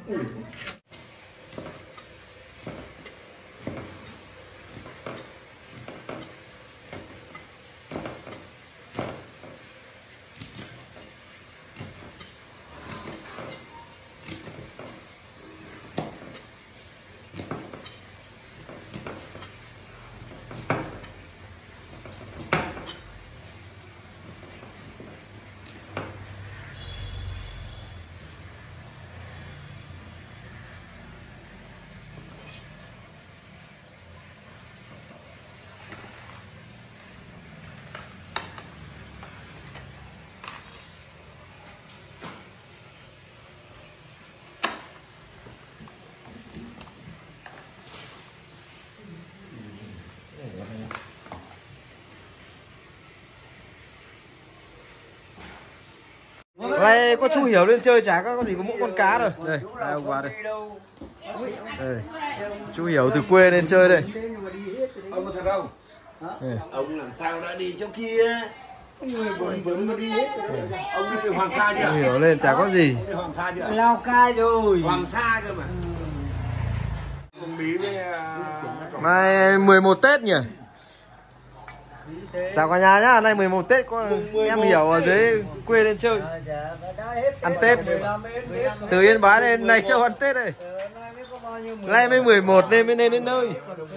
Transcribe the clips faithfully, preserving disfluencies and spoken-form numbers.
Này có chú Hiểu lên chơi chả có gì có mỗi con cá rồi. Đây, hai ông qua đây. Đây. Chú Hiểu từ quê lên chơi đây. Ông có thật không? Đây. Ông làm sao đã đi chỗ kia? Ông đi từ Hoàng Sa chưa? Chú Hiểu lên chả có gì. Hoàng Sa chưa? Lào Cai rồi. Hoàng Sa cơ mà. Cùng bí với Nay mười một Tết nhỉ? Chào cả nhà nhá, nay mười một Tết có em Hiểu ở dưới quê lên chơi. Ăn Tết. Từ Yên Bái lên này Châu ăn Tết đây. Nay mới mười một nên mới lên đến nơi.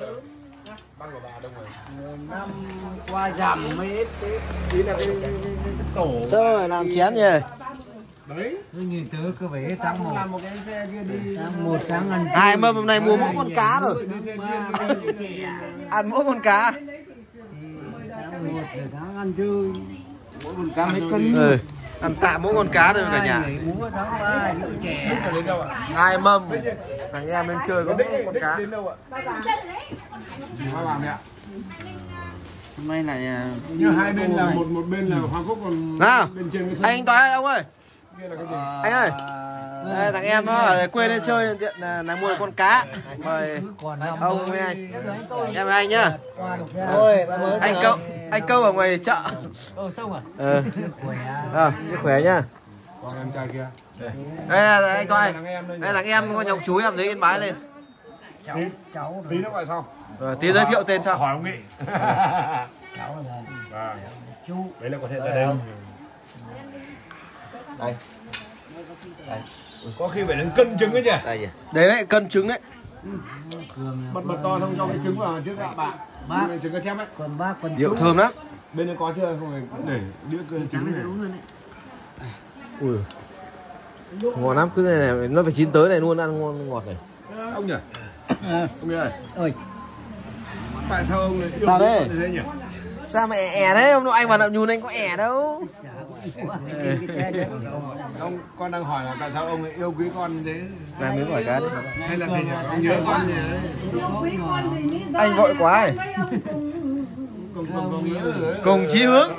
Năm qua rằm mới ít tí là cái tổ. Rồi làm chén nhỉ. Đấy. như tớ cứ phải tháng một. Làm một cái xe kia đi. Tháng một tháng ăn. Hai mâm hôm nay mua mỗi con cá rồi. Ăn mỗi con cá. Tháng một rồi tháng ăn chơi. Mỗi con cá mấy cân. Ừ. Ăn tạm mỗi con cá rồi cả nhà. Hai mâm. Thằng em lên chơi có mỗi con cá. Hoa làm ạ. Hôm nay này như hai bên là một một bên là Hoa Cúc còn nào bên trên cái anh Toái ông ơi. À, anh ơi. Đây, thằng em nó ở quê lên chơi tiện là, là mua con cá. Mời ông với anh. Em với anh nhá. Ôi, anh câu anh câu ở ngoài chợ. Ồ sông à? Ờ. À, sức khỏe nhá. còn em trai kia. Đây là anh Toại. Đây thằng em con nhộng chú em dưới Yên Bái lên. Cháu cháu Tí nó gọi xong. Rồi, tí giới thiệu tên sao? Hỏi ông Nghị. Cháu là À, chú. đấy là có thể là đây. Đây. Đây. Có khi phải lên cân trứng ấy nhỉ? Đây nhỉ. Đấy đấy, cân trứng đấy. Bật bật to xong cho cái trứng vào trước ạ bạn. Bác. Trứng cá chép ấy. Còn bác còn Rượu thơm lắm. Bên đây có chưa? Không phải để đĩa cân trứng này. Ui. Ngon lắm, cứ này, này nó phải chín tới này luôn, ăn ngon ngọt này. Ông nhỉ? À. Ông ơi. Ơi. Tại sao ông lại Sao đấy? thế nhỉ? Sao mà ẻ ẻ đấy, ông anh vào Nậm Nhùn anh có ẻ đâu. Ông con đang hỏi là tại sao ông lại yêu quý con như thế? Làm miếng gỏi cá đi. Hay là vì ông nhớ con gì đấy? Anh gọi quá ấy. Cùng cùng cùng nhớ rồi. Cùng chí hướng.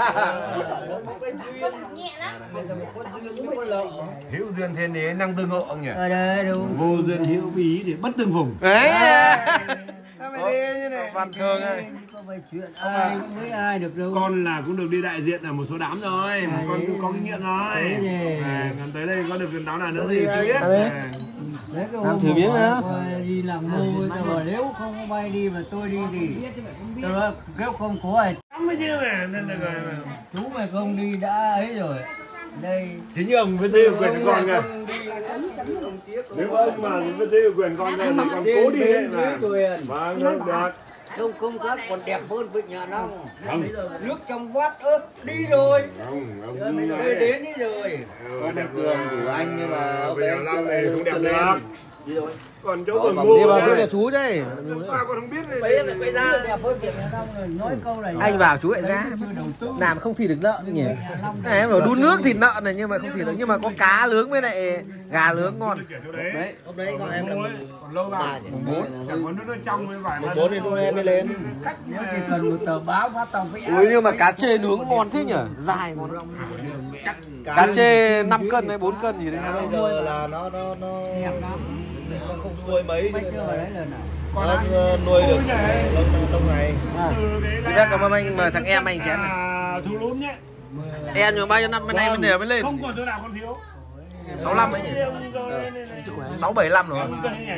Hữu duyên thiên đế năng tương ngộ ông nhỉ? Ở đây đúng. Vô duyên hữu bí thì bất tương phùng. Đấy. Ủa, như này. Văn thường này. Có phải chuyện ai cũng với ai được đâu. Con là cũng được đi đại diện ở một số đám rồi, à, con cũng có kinh nghiệm rồi. À, còn tới đây có được đám nào nữa thì chưa biết. À, đấy cái làm thử miếng nữa. Đi làm mô tôi bảo nếu không bay đi mà tôi đi thì tôi nói nếu không có ai lắm mới chứ mà nên là rồi mà. chú mày không đi đã ấy rồi. Đây Chính như ông với giới quyền con kìa. Nếu ông mà với giới quyền con kìa thì con cố đi đấy mà. Vâng, được, được. không không khác còn đẹp hơn Vịnh Hạ Long. Nước trong vắt ớt đi rồi. Không, ông Đây đến đi rồi. Con đẹp cường của anh nhưng mà Về Hạ Long này không đẹp được. Còn chỗ còn Đi mua vào chỗ nhà chú đây. sao con không biết này. Bây giờ đẹp hơn Vịnh Hạ Long rồi nói câu này. Anh vào chú lại ra. Làm không thịt được lợn nhỉ. Này em bảo đun nước thịt lợn này nhưng mà không thịt được, nhưng mà có cá nướng với lại gà nướng ngon. Đấy, Hôm đấy gọi em là còn lâu vào. Mùng bốn, chẳng có nước nó trong với vải. Bốn thì hôm em mới lên. nếu chỉ cần một tờ báo phát tòng với Ui nhưng mà cá chê nướng ngon thế nhỉ, dài ngon. Cá chê năm cân hay bốn cân gì đấy. bây giờ là nó nó nó đẹp lắm. Nó không xuôi mấy Mấy chưa đấy là nó nuôi được lâu lâu ngày. Thì bác cảm ơn anh mà thằng em anh chén này. Thu lún nhé. Em nhưng bao nhiêu năm bên nay mới để mới lên. Không còn chỗ nào con thiếu. sáu mươi lăm ấy nhỉ? sáu bảy lăm rồi.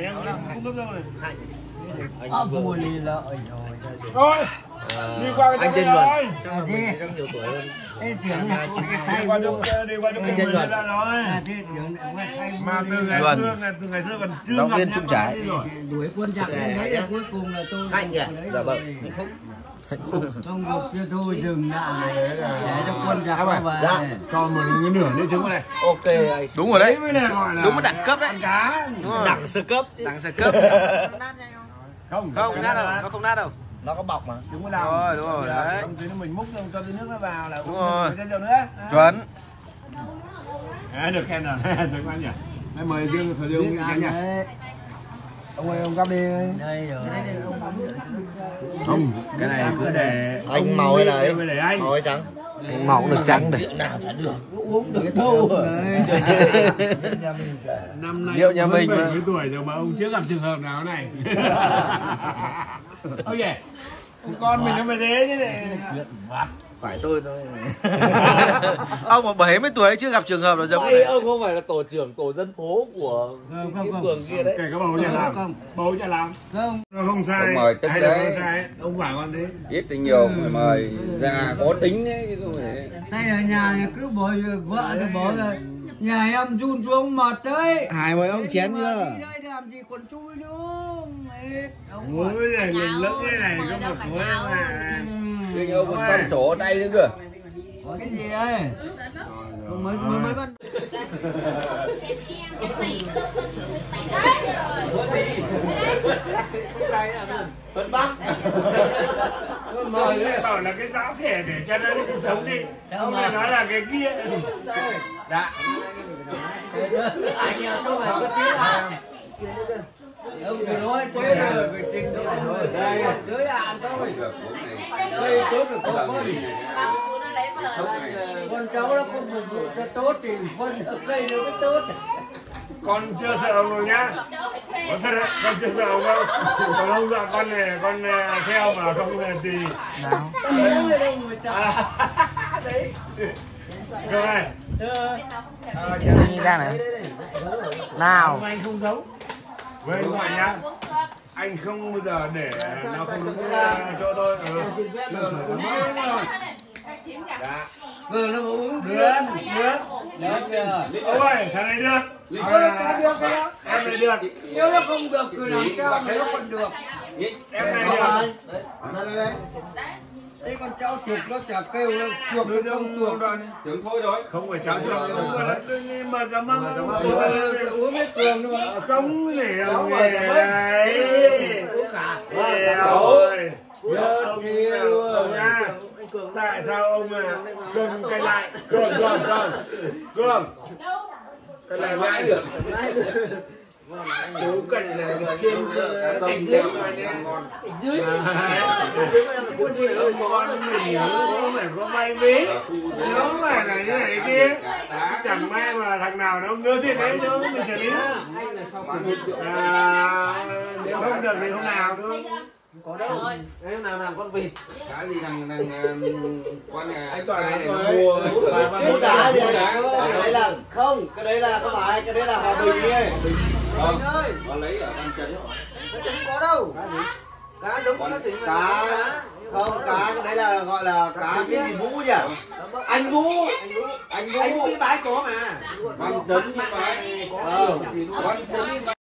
Anh vừa đi lợi rồi. Đi qua cái anh Trinh rồi. chắc là mình rất nhiều tuổi hơn. cái tiếng này Đi qua chỗ đi qua chỗ mình rồi. Mà từ ngày xưa từ ngày xưa còn chưa giáo gặp viên nhau Trung Trái. đuổi quân giặc đến đấy là cuối cùng là tôi Anh nhỉ? Dạ vâng. Hạnh phúc. không được chưa thôi dừng lại để cho quân giặc À, vào dạ. Cho một cái nửa đi trứng vào này. Ok anh. Đúng rồi đấy. Là Đúng là đẳng cấp đấy. Cá. Đúng rồi. Đẳng sơ cấp. Đẳng sơ cấp. Không, Không nát đâu, nó không nát đâu. Nó có bọc mà. trứng vào nào. Rồi, đúng rồi đấy. Không thì mình múc cho tí nước nó vào là Đúng rồi. thêm dầu nữa. Chuẩn. À, được khen rồi. Rồi anh nhỉ. Đây mời Dương Sở Dương biết anh ăn nhỉ. đấy Ông ơi ông gắp đi. đây rồi Không, cái này cứ để Anh màu hay là ấy? để anh. Màu hay trắng? Anh màu cũng được trắng được. Rượu nào chả được. uống được đâu rồi Năm nay Rượu nhà mình bảy mà. mươi tuổi rồi mà ông chưa gặp trường hợp nào này. Ôi giời. Con mình nó phải thế chứ này. Phải tôi thôi. Ông mà bảy mươi tuổi chưa gặp trường hợp nào giống Hay này. ông không phải là tổ trưởng tổ dân phố của không cái không phường kia đấy. Kể có bầu chả làm. không Bầu chả làm. không Nó không sai. Ông mời tức Hay là đấy. không sai. Ông bảo con thế. Ít thì nhiều phải mời già có tính đấy chứ không phải. đây ở nhà cứ bỏ vợ thì bỏ rồi nhà em run xuống mặt đấy Hai mấy ông chén chưa? đi đây làm gì còn chui nữa mệt ông Ôi giời, lừng lững thế này có một khối mà. Nhưng ông còn xăm trổ tay nữa cơ. có cái gì đây mới mới mới bắt Vẫn Bắc. Mời cái bảo là cái giáo thể để cho nó đi sống đi. Ông lại nói là cái kia. Dạ. anh em có phải có tiếng à ông cứ nói thế là cái trình độ rồi đây dưới ăn thôi đây tốt được có có gì con cháu nó không phục vụ cho tốt thì phân ở cây nó mới tốt Con chưa sợ ông đâu nhá. Con thật đấy, con chưa sợ ông đâu. Còn ông dọa con này, con theo mà không là thì nào đấy. Rồi này. Như ra này. Nào. Anh không giấu. Với anh gọi nhá. Anh không bao giờ để nó không đúng cho tôi. Ừ. Dạ. vừa nó uống Được, được. được chưa Ông ơi, thằng này được. À, được cái đó em này được. nếu nó không được cứ làm cho nó còn được Em này được. Đây đây đây. thế con cháu chuột nó chả kêu nó chuột nó không chuột Tưởng thôi rồi. Không phải cháu chuột, không phải là tự nhiên mà cảm ơn. uống hết cường nữa mà Không để ông nghề ấy. uống cả Rồi. Nhớ kia luôn. Ông nha. Tại sao ông là Cường cây lại? Cường, Cường, Cường. Cường. Cái này mãi được. Chú cần là được trên cạnh dưới rồi nè. Dưới. Con mình nó phải có may mí. Nó phải là như này kia. Chẳng may mà thằng nào nó ngơ thế đấy nữa mình xử lý. À, nếu không được thì không nào nữa. Có đâu. Em nào làm con vịt. Cái gì thằng thằng con nhà Anh Toàn này nó nó mua Hút đá gì? Cái đấy là không, cái đấy là không phải, cái đấy là hòa bình ấy. Không, nó lấy ở con trấn. Nó chẳng có đâu. Cá giống cá gì mà. Cá không, cá cái đấy là gọi là cá cái gì Vũ nhỉ? Anh Vũ. Anh Vũ. Anh Vũ cái bãi có mà. Con trấn chứ phải. Ờ. Con trấn